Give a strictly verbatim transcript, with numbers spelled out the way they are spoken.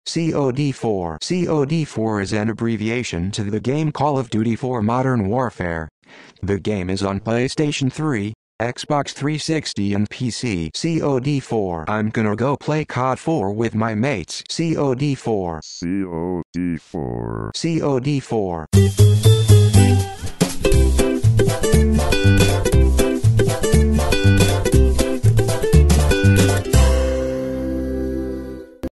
C O D four. C O D four is an abbreviation to the game Call of Duty four Modern Warfare. The game is on PlayStation three, Xbox three sixty and P C. C O D four. I'm gonna go play C O D four with my mates. C O D four. C O D four. C O D four.